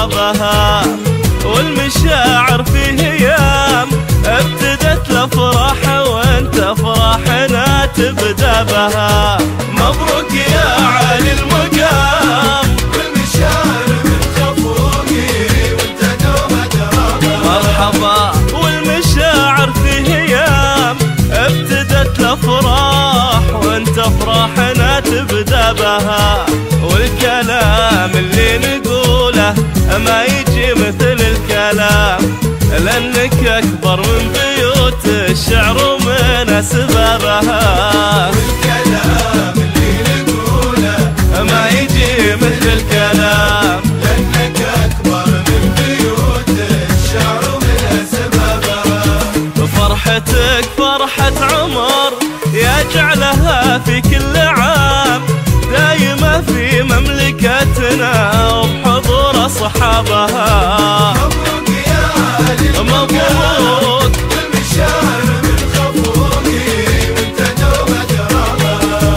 أضرابها، والمشاعر في هيام ابتدت الأفراح وانت أفراحنا تبدأ بها. مبروك يا عالي المقام، والمشاعر من خفوقي وانت دوم أضرابها. مرحبا والمشاعر في هيام ابتدت الأفراح وانت أفراحنا تبدأ بها. والكلام اللي نقوله ما يجي مثل الكلام، لأنك أكبر من بيوت الشعر ومن أسبابها. والكلام اللي نقوله ما يجي مثل الكلام، لأنك أكبر من بيوت الشعر ومن أسبابها. فرحتك فرحة عمر يجعلها في كل عام دايمة في مملكتنا وبحضور أصحابها. مبروك يا عالي مبروك والمشاعر من خفوقي وانت دوم أضرابها.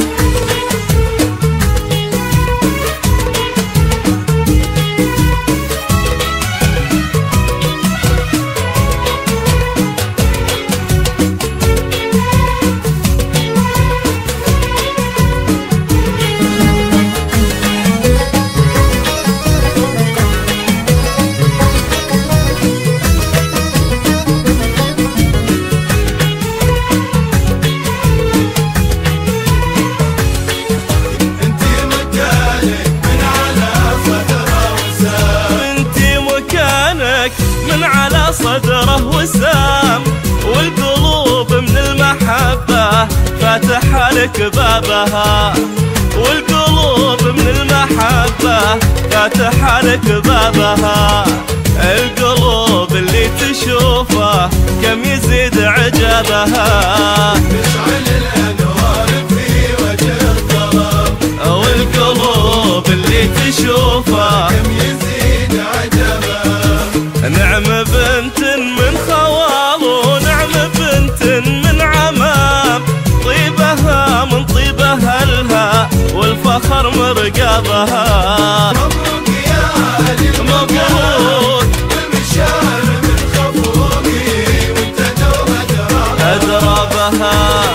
من على صدره وسام، والقلوب من المحبة فاتحة لك بابها. والقلوب من المحبة فاتحة لك بابها. القلوب اللي تشوفه كم يزيد عجبها. مشعل الأنوار في وجه الطلب، والقلوب اللي تشوفه كم يزيد عجبها. نعم بنت من خوال ونعم بنت من عمام، طيبها من طيب أهلها والفخر مرقبها. مبروك يا عالي مبروك والمشاعر من خفوقي وانت دوم أضرابها.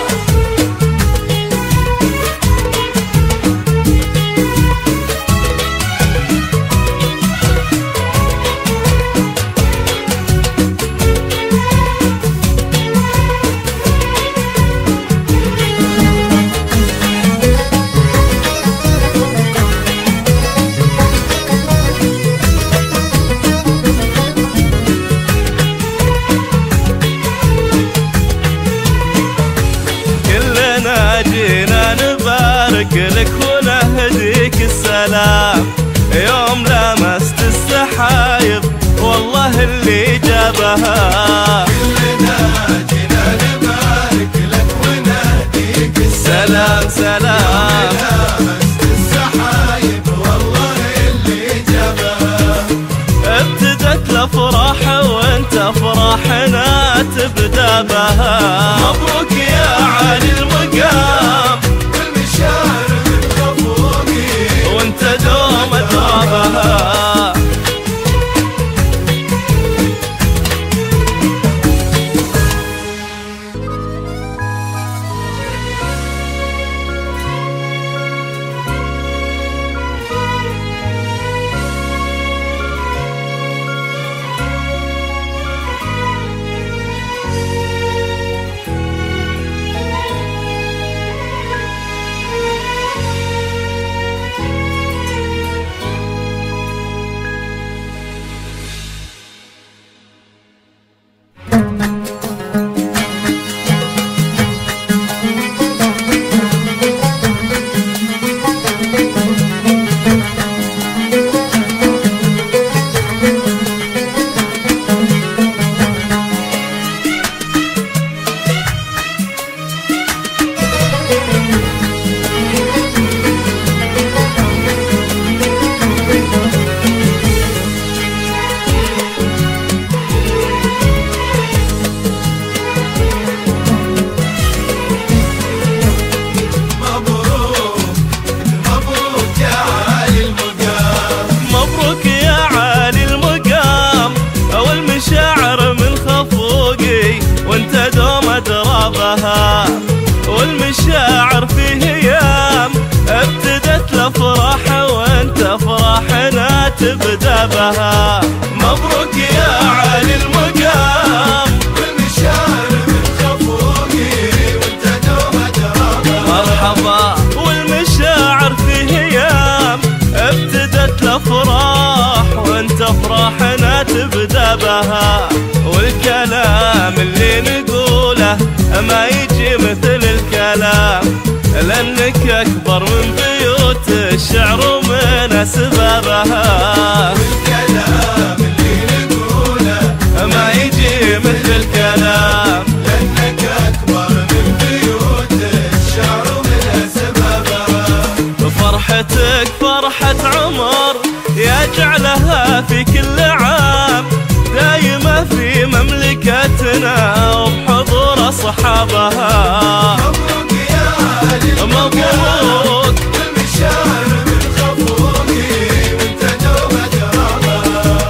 جينا نبارك لك ونهديك السلام، يوم لمست السحايب والله اللي جابها. كلنا جينا نبارك لك ونهديك السلام. سلام لمست السحايب والله اللي جابها. ابتدت الافراح وانت افراحنا تبدا بها. مبروك يا عالي المقام، والمشاعر من خفوقي وانت دوم أضرابها. تبدأ بها. مبروك يا علي المقام والمشاعر من خفوقي وانت دوم ترابها. مرحبا والمشاعر في ايام ابتدت الافراح وانت افراحنا تبدأ بها. والكلام اللي نقوله ما يجي مثل الكلام لأنك أكبر من بيوت الشعر ومن أسبابها. والكلام اللي نقوله ما يجي مثل الكلام لأنك أكبر من بيوت الشعر ومن أسبابها. فرحتك فرحة عمر يجعلها في كل عام دايمة في مملكتنا وبحضور أصحابها. مبروك يا علي مبروك والمشاعر من خفوقي وانت دوم ترابها.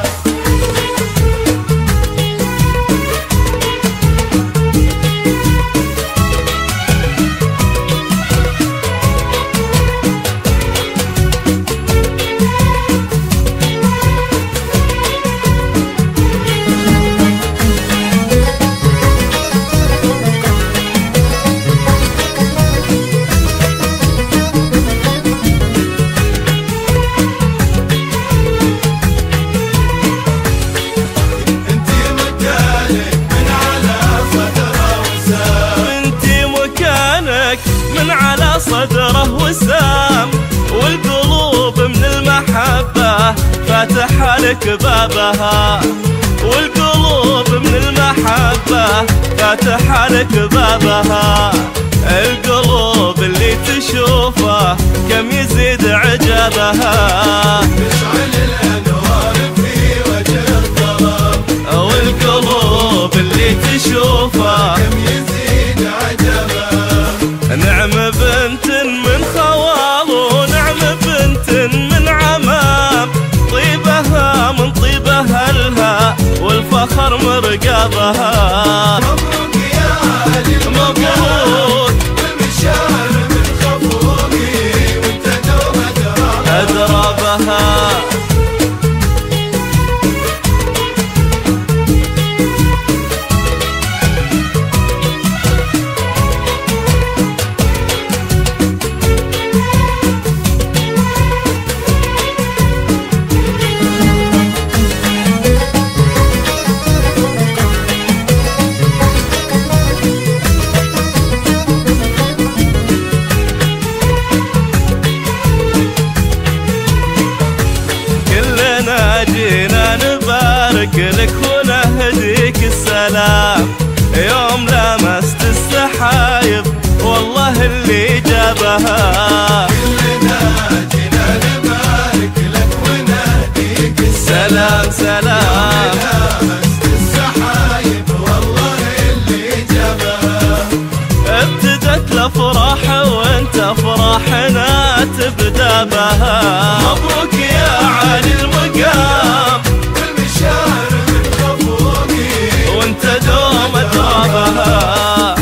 من على صدره وسام والقلوب من المحبة فاتحة لك بابها. والقلوب من المحبة فاتحة لك بابها. القلوب اللي تشوفه كم يزيد عجبها. مشعل الأنوار في وجه الطلب. والقلوب اللي تشوفه كم يزيد عجبها. نعم بنت من خوال ونعم بنت من عمام طيبها من طيب أهلها والفخر مرقبها. مبروك يا علي مبروك والمشاعر من خفوقي وانت دوم ترابها. أدرابها. جينا نبارك لك ونهديك السلام يوم لمست السحايب والله اللي جابها. كلنا جينا نبارك لك ونهديك سلام سلام لمست السحايب والله اللي جابها. ابتدت الافراح وانت افراحنا تبدأ بها. مبروك يا علي المقام والمشاعر من خفوقي وانت دوم ترابها.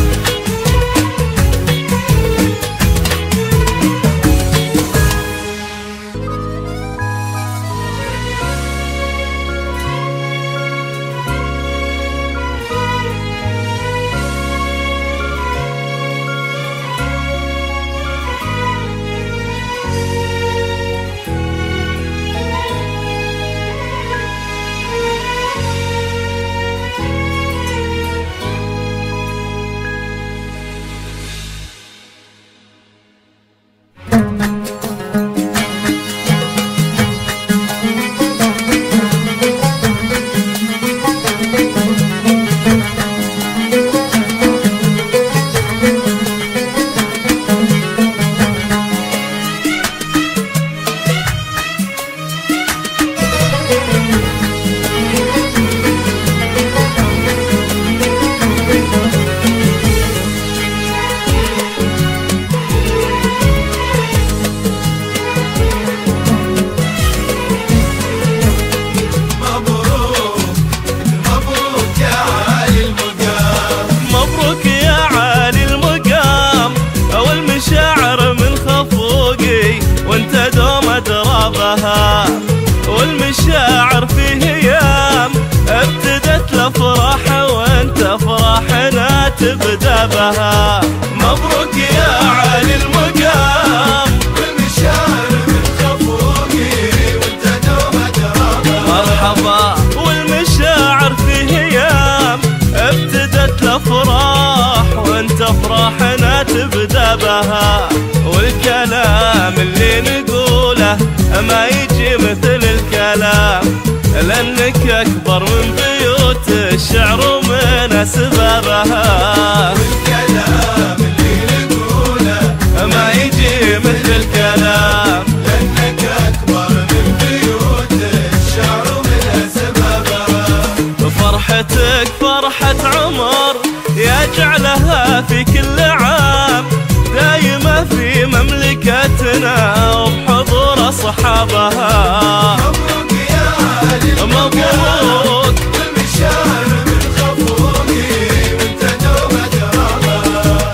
تبدأ بها. مبروك يا عالي المقام والمشاعر من خفوقي وانت دوم ترابها. مرحبا والمشاعر في ايام ابتدت الافراح وانت افراحنا تبدأ بها. والكلام اللي نقوله ما يجي مثل الكلام لأنك أكبر من بيوت الشعر ومن أسبابها. والكلام اللي نقوله ما يجي مثل الكلام لأنك أكبر من بيوت الشعر ومن أسبابها. فرحتك فرحة عمر يجعلها في كل عام دايمة في مملكتنا وبحضور أصحابها. مبروك يا عالي مبروك والمشاعر من خفوقي وانت دوم ترابها.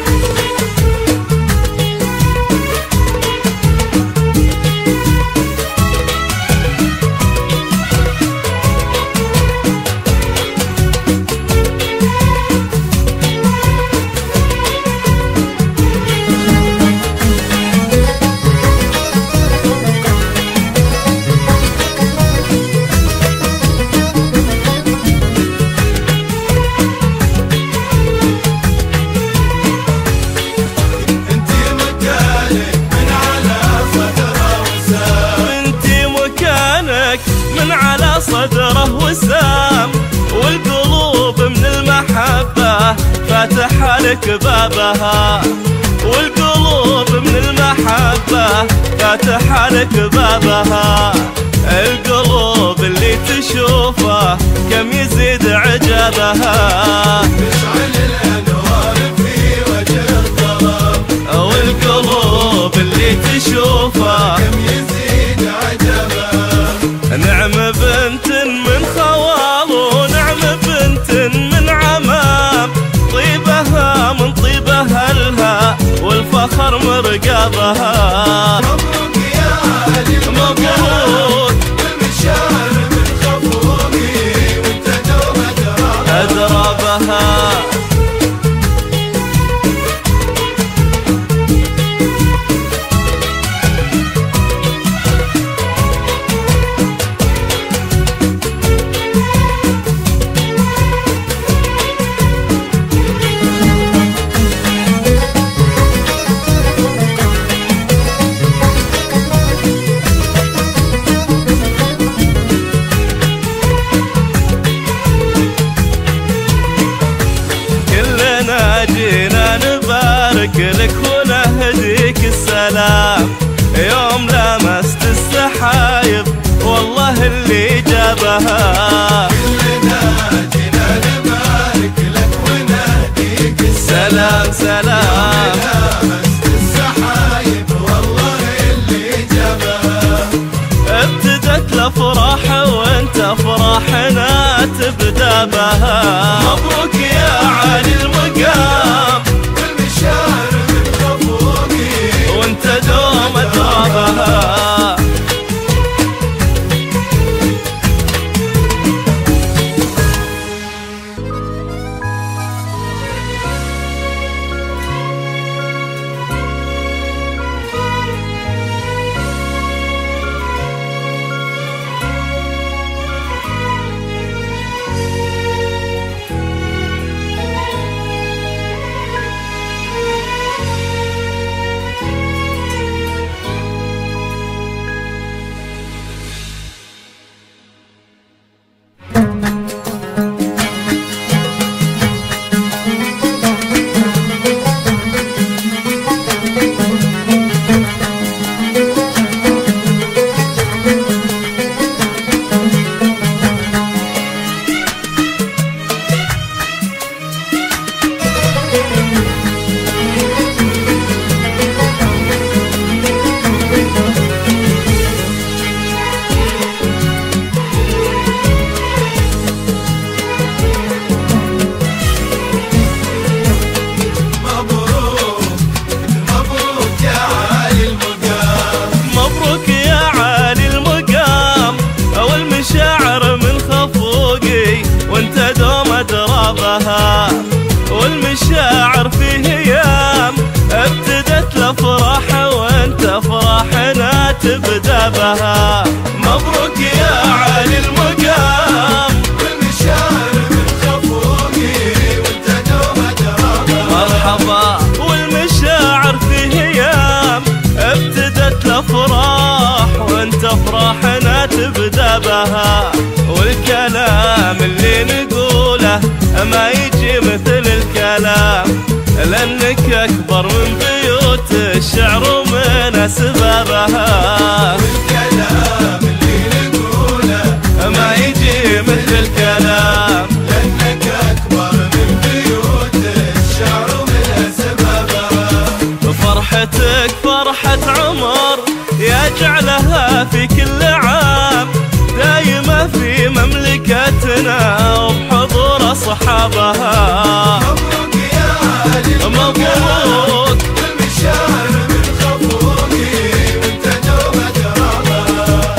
من على صدره وسام والقلوب من المحبة فاتحة لك بابها. والقلوب من المحبة فاتحة لك بابها. القلوب اللي تشوفه كم يزيد عجبها. تشعل الأنوار في وجه الظلام. والقلوب اللي تشوفه كم يزيد عجبها. نعم بنت من خوال ونعم بنت من عمام طيبها من طيب أهلها والفخر مرقبها. مبروك يا عالي مبروك والمشاعر من خفوقي وانت دوم ترابها. أدرابها. جينا نبارك لك ونهديك السلام يوم لمست السحايب والله اللي جابها. كلنا جينا نبارك لك ونهديك السلام. سلام لمست السحايب والله اللي جابها. ابتدت الافراح وانت افراحنا تبدأ بها. مبروك يا عالي المقام والمشاعر من خفوقي وانت دوم ترابها. والمشاعر فيه ايام ابتدت الافراح وانت افراحنا تبدا بها. مبروك يا عالي المقام والمشاعر من خفوقي وانت دوم ترابها. مرحبا والمشاعر فيه ايام ابتدت الافراح وانت افراحنا تبدا بها. والكلام اللي نقوله ما يجي مثل الكلام لانك اكبر من بيوت الشعر ومن اسبابها. والكلام اللي نقوله ما يجي مثل الكلام لانك اكبر من بيوت الشعر ومن اسبابها. فرحتك فرحة عمر يجعلها في كل عام دايمة في مملكتنا وبحضور أصحابها. مبروك يا عالي مبروك والمشاعر من خفوقي وانت دوم ترابها.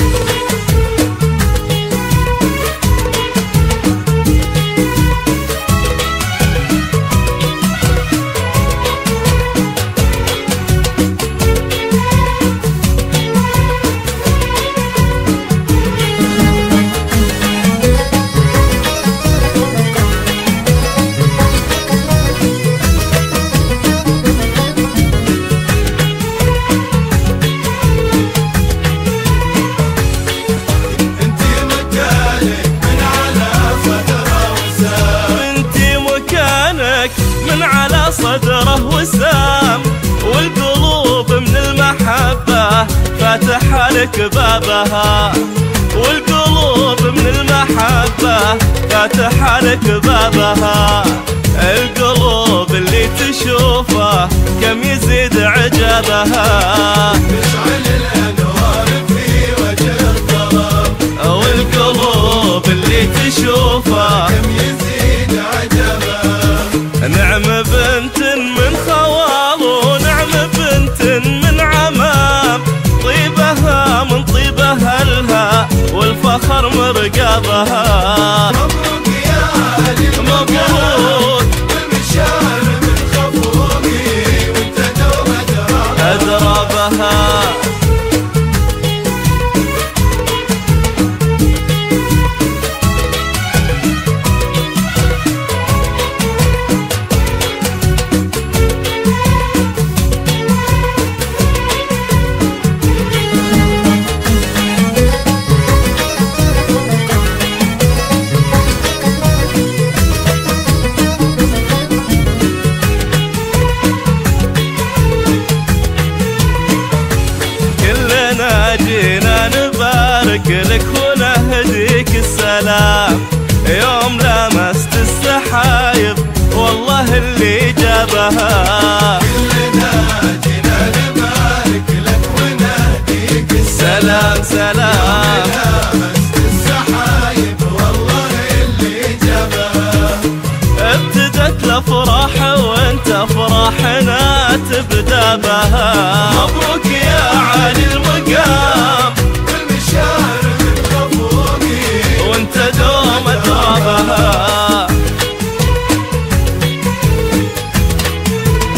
من على صدره وسام والقلوب من المحبة فاتحة لك بابها. والقلوب من المحبة فاتحة لك بابها. القلوب اللي تشوفه كم يزيد عجبها. تشعل الانوار في وجه الظلام. والقلوب اللي تشوفه كم يزيد عجبها. نعم بنت من خوال ونعم بنت من عمام طيبها من طيب اهلها والفخر مرقبها. مبروك يا عالي مبروك والمشاعر من خفوقي وانت دوم ترابها. أدرابها. جينا نبارك لك ونهديك السلام يوم لمست السحايب والله اللي جابها. كلنا جينا نبارك لك ونهديك السلام. سلام لمست السحايب والله اللي جابها. ابتدت الافراح وانت افراحنا تبدا بها. مبروك يا عالي المقام والمشاعر من خفوقي وانت دوم ادرابها.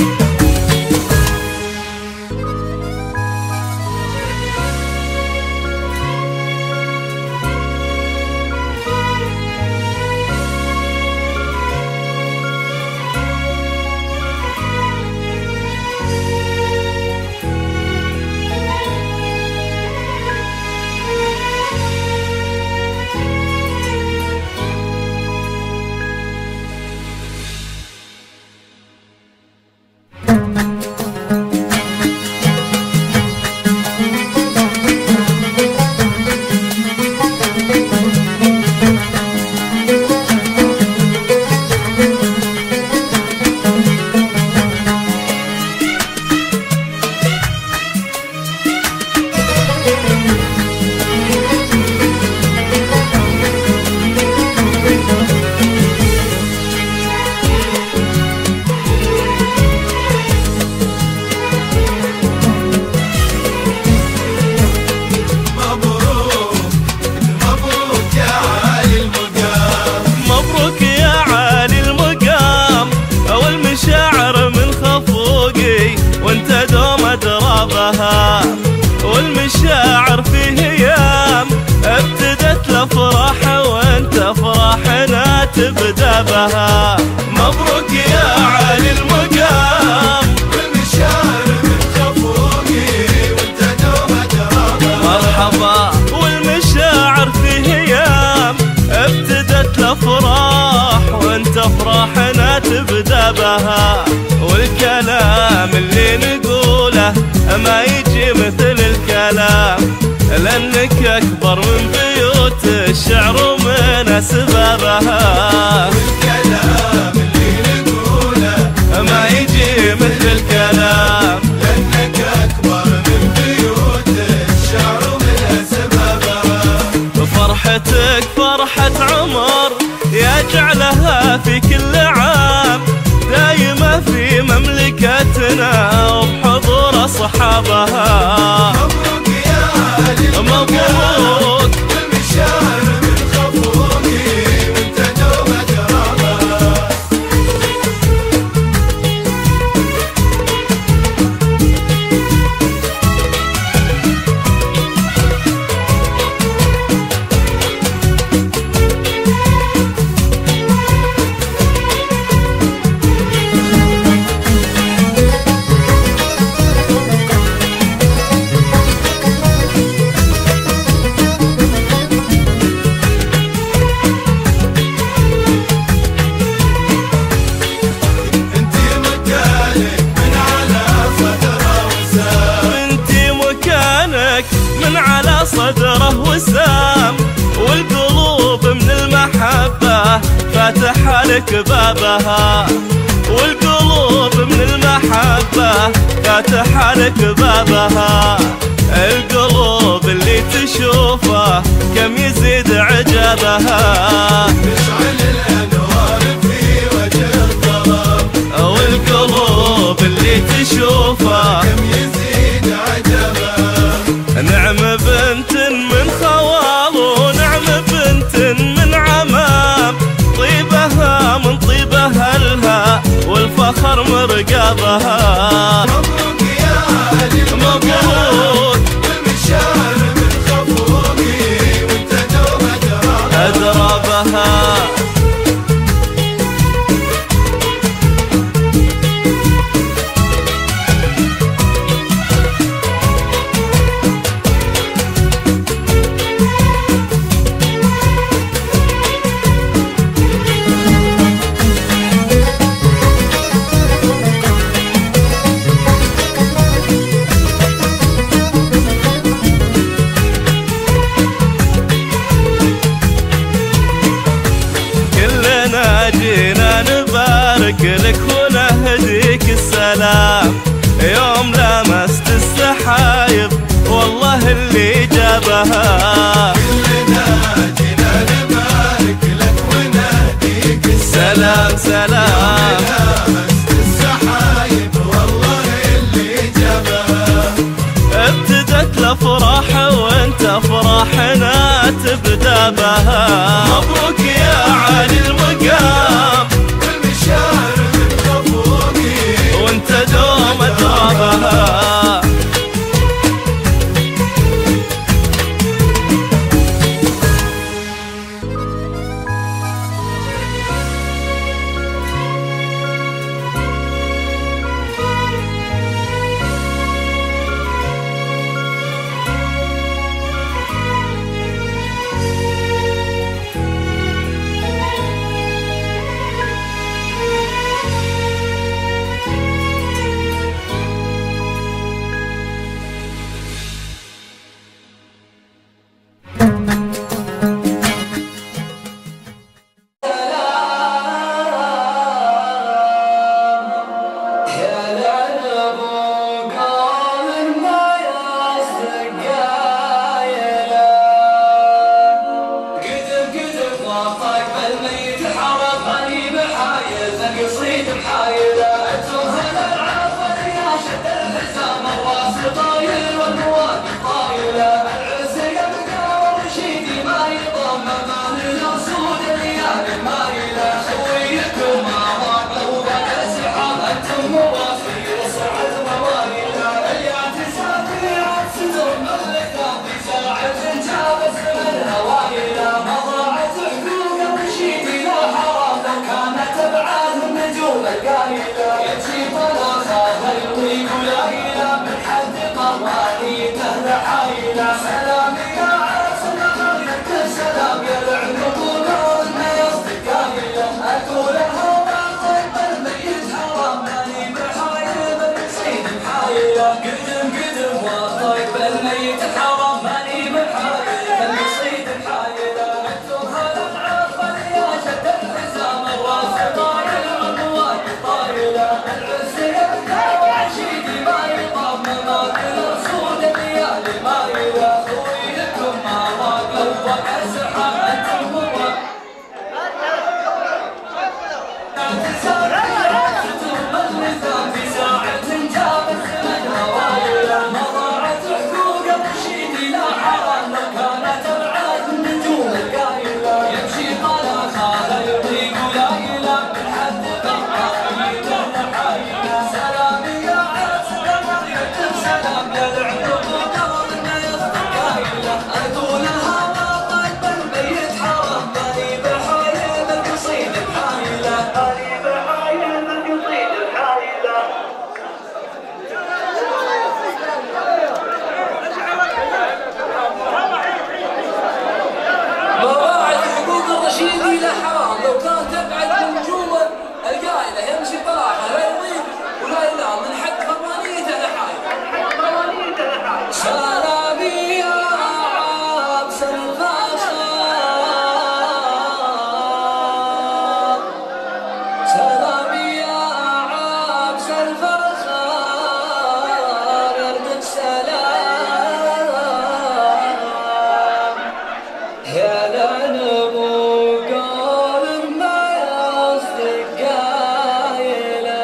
دابها، والكلام اللي نقوله ما يجي مثل الكلام، لأنك أكبر من بيوت الشعر ومن أسبابها. والكلام اللي نقوله ما يجي مثل الكلام، لأنك أكبر من بيوت الشعر ومن أسبابها. فرحتك فرحة عمر يجعلها في كل عام دايمة في مملكتنا وبحضور أصحابها. مبروك يا علي مبروك والمشاعر من خفوقي وانت دوم أدراها. من على صدره وسام، والقلوب من المحبة فاتحة لك بابها، والقلوب من المحبة فاتحة لك بابها. القلوب اللي تشوفه كم يزيد عجبها، تشعل الأنوار في وجه الظلام، والقلوب اللي تشوفه كم يزيد عجبها. نعم بنت من خوال ونعم بنت من عمام، طيبها من طيب أهلها والفخر مرقبها. مبروك يا علي مبروك والمشاعر من خفوقي وانت دوم أدرابها. جينا نبارك لك ونهديك السلام، يوم لمست السحايب والله اللي جابها. كلنا جينا نبارك لك ونهديك السلام سلام، لمست السحايب والله اللي جابها. ابتدت الافراح وانت افراحنا تبدا بها. مبروك يا علي المقام والمشاعر من خفوقي وانت دوم ادرابها. يا لنبو قول ما يصدق قايله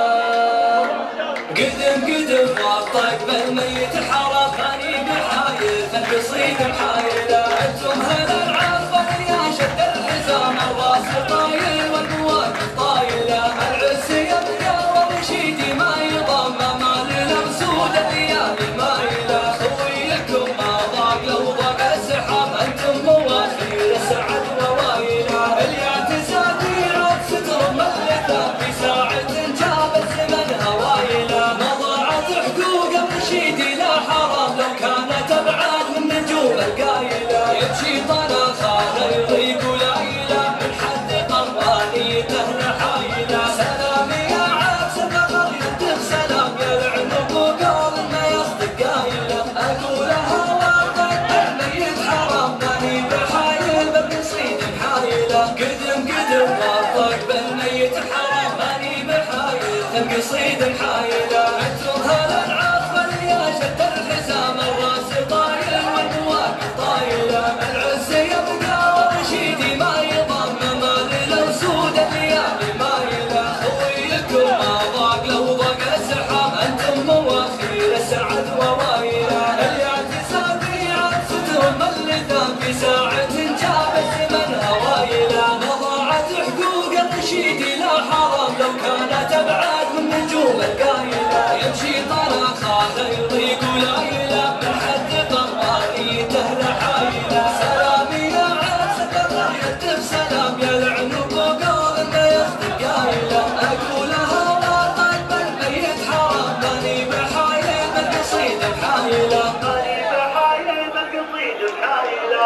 قدم وطق بالميت حرفني بحايل فالقصيد محايله انتم هلا العفو يا شد الحزام الراس طايل والمواقف طايله العز يبقى ورشيدي ما يضم مال الامسود الليالي مايله خويكم ما ضاق لو ضاق السحاب انتم مواخير سعد ووايله الاعتزازي رد ستر ملثه في ساعه جاب الزمن هوايله مضاعت حقوق الرشيدي لا حرام لو كانت ابعاد من نجوم القايله يمشي طلقه لا يضيق ليله من حد قرانيته نحايله سلام يا عكس الفقر يدف سلام يا العنب وقول ما يصدق قايله اقولها واقع الميت حرام ماني بحايل بالقصيد محايله قدم واطق بالميت حرام ماني بحايل القصيد محايله انتم هلا العصر يا شد الحزام الراس طايل والمواقف طايله العز يبقى ورشيدي ما يضم مال الاسود الليالي مايله خويكم ما ضاق لو ضاق السحاب انتم مواخير السعد ووايله الاعتزازي عن ستر ملثه في ساعه جاب الزمن هوايله مضاعت حقوق الرشيدي لا حرام لو كانت ابعاد من نجوم القايله يمشي طرقه لا يضيق ليله من حد قرانيته نحايله سلام يا عكس الفقر يدف سلام يا العنب وقول ما يصدق قايله اقولها واطق بالميت حرام ماني بحايل بالقصيد محايله ماني بحايل بالقصيد محايله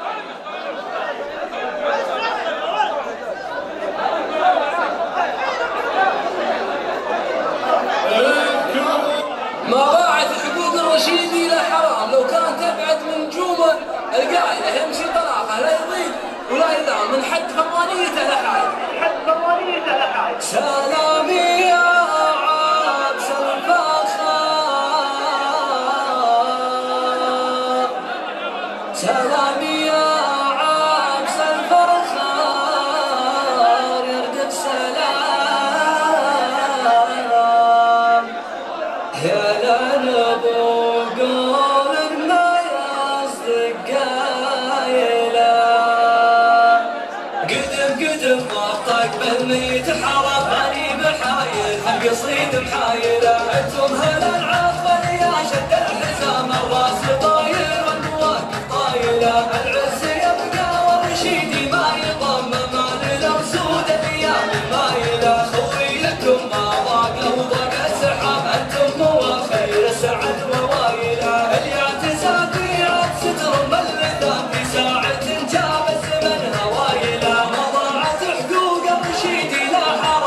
ما ضاعت حقوق الرشيدي لا حرام لو كان تبعد من جومه القايله يمشي طلاقه لا يضيق ولا يدام من حد فوانيته لحايل سلامي يا عبس الفخار سلامي يا عبس الفخار يردف سلام يا لنبو قول ما يصدق قايله قدم وطق بالميت حرفني بحايل القصيد محايله انتم هلا العفو يا شد الحزام الراس طايل والمواقف طايله العز يبقى ورشيدي ما يضم مال الاسود الليالي مايله خويكم ما ضاق لو ضاق السحاب انتم مواخير سعد ووايله الاعتزازي عد ستر ملثه في ساعه جاب الزمن هوايله مضاعت حقوق الرشيدي لا حرام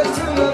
اجتمع